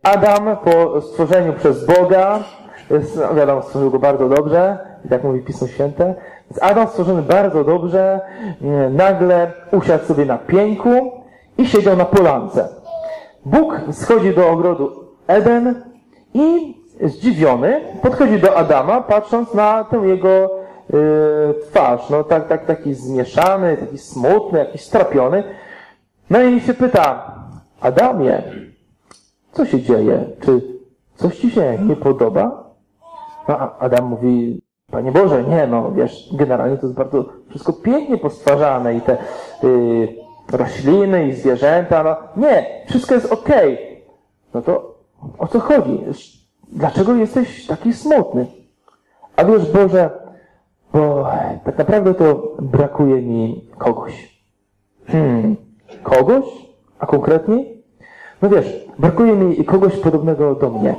Adam po stworzeniu przez Boga, wiadomo, stworzył go bardzo dobrze, i tak mówi Pismo Święte, więc Adam stworzony bardzo dobrze, nagle usiadł sobie na pieńku i siedział na polance. Bóg schodzi do ogrodu Eden i zdziwiony podchodzi do Adama, patrząc na tę jego twarz. No taki zmieszany, taki smutny, jakiś strapiony. No i się pyta: Adamie, co się dzieje? Czy coś ci się nie podoba? No a Adam mówi: Panie Boże, nie, no wiesz, generalnie to jest bardzo wszystko pięknie postwarzane i te rośliny i zwierzęta, no nie, wszystko jest okej. No to o co chodzi? Dlaczego jesteś taki smutny? A wiesz, Boże, bo tak naprawdę to brakuje mi kogoś. Kogoś? A konkretniej? No wiesz, brakuje mi kogoś podobnego do mnie,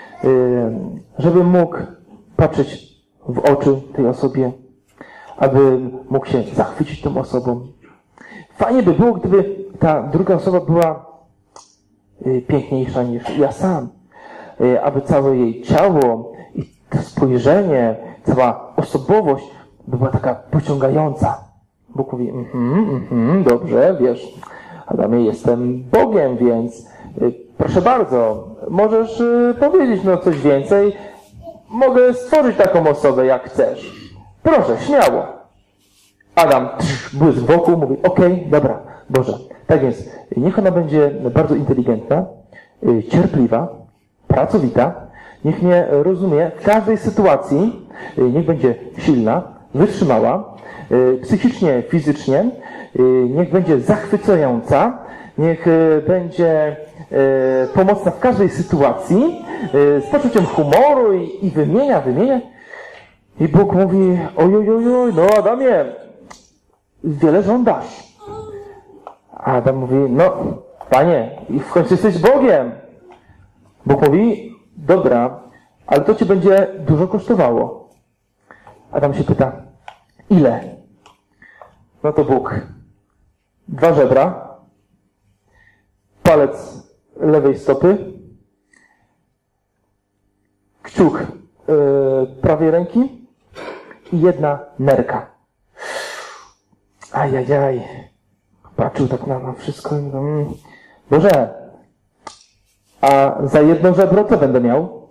żebym mógł patrzeć w oczy tej osobie, aby mógł się zachwycić tą osobą. Fajnie by było, gdyby ta druga osoba była piękniejsza niż ja sam, aby całe jej ciało i to spojrzenie, cała osobowość była taka pociągająca. Bóg mówi: dobrze, wiesz, Adamie, jestem Bogiem, więc proszę bardzo, możesz powiedzieć no coś więcej, mogę stworzyć taką osobę, jak chcesz. Proszę, śmiało. Adam błysk wokół, mówi: okej, dobra, Boże. Tak więc, niech ona będzie bardzo inteligentna, cierpliwa, pracowita, niech mnie rozumie w każdej sytuacji, niech będzie silna, wytrzymała, psychicznie, fizycznie, niech będzie zachwycająca, niech będzie pomocna w każdej sytuacji, z poczuciem humoru i wymienia. I Bóg mówi: ojojojoj, no Adamie, wiele żądasz. A Adam mówi: no Panie, i w końcu jesteś Bogiem. Bóg mówi: dobra, ale to cię będzie dużo kosztowało. Adam się pyta: ile? No to Bóg: 2 żebra, palec lewej stopy, kciuk prawej ręki i 1 nerka. Ajajaj. Patrzył tak na wszystko i mówił: Boże, a za 1 żebro co będę miał?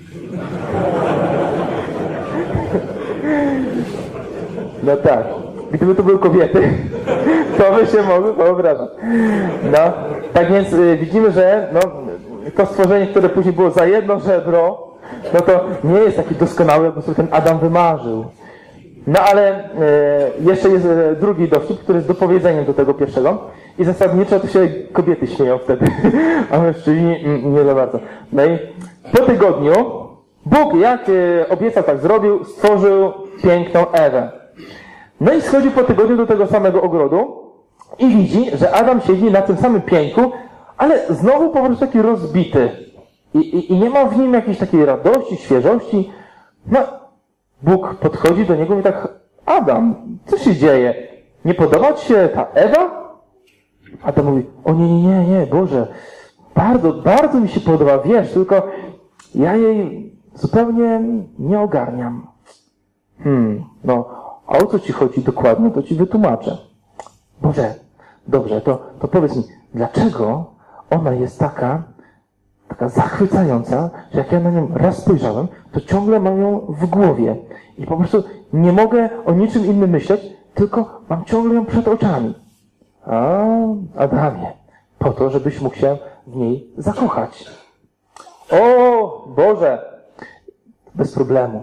No tak. Gdyby to były kobiety, to by się mogły wyobrażać. No, tak więc widzimy, że no, to stworzenie, które później było za 1 żebro, no to nie jest taki doskonały, jakby sobie ten Adam wymarzył. No ale jeszcze jest drugi dowcip, który jest dopowiedzeniem do tego pierwszego i zasadniczo to się kobiety śmieją wtedy, a mężczyźni nie za bardzo. No i po tygodniu Bóg, jak obiecał, tak zrobił, stworzył piękną Ewę. No i schodził po tygodniu do tego samego ogrodu i widzi, że Adam siedzi na tym samym pieńku, ale znowu po prostu taki rozbity. I nie ma w nim jakiejś takiej radości, świeżości. No, Bóg podchodzi do niego i tak: Adam, co się dzieje? Nie podoba ci się ta Ewa? Adam mówi: o nie, Boże, bardzo mi się podoba, wiesz, tylko ja jej zupełnie nie ogarniam. No, a o co ci chodzi dokładnie, to ci wytłumaczę. Boże, dobrze, to powiedz mi, dlaczego ona jest taka zachwycająca, że jak ja na nią raz spojrzałem, to ciągle mam ją w głowie. I po prostu nie mogę o niczym innym myśleć, tylko mam ciągle ją przed oczami. A, Adamie, po to, żebyś mógł się w niej zakochać. O, Boże, bez problemu.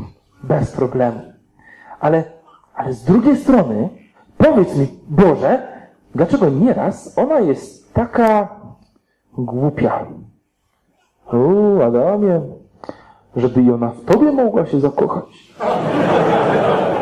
Ale z drugiej strony, powiedz mi, Boże, dlaczego nieraz ona jest taka głupia? O, Adamie, żeby i ona w tobie mogła się zakochać.